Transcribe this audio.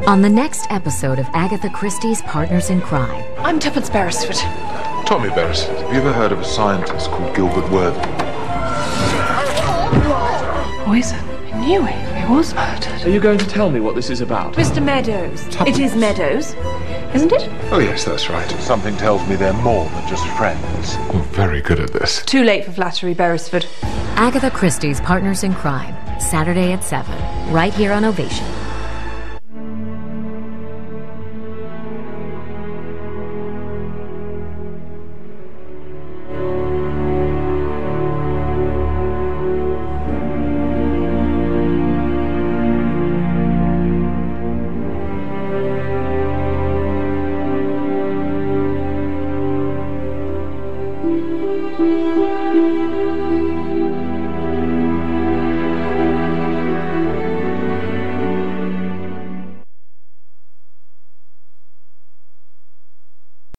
On the next episode of Agatha Christie's Partners in Crime. I'm Tuppence Beresford. Tommy Beresford. Have you ever heard of a scientist called Gilbert Worthing? Poison. I knew it. He was murdered. Are you going to tell me what this is about? Mr. Meadows. It is Meadows, isn't it? Oh, yes, that's right. Something tells me they're more than just friends. You're very good at this. Too late for flattery, Beresford. Agatha Christie's Partners in Crime. Saturday at 7. Right here on Ovation.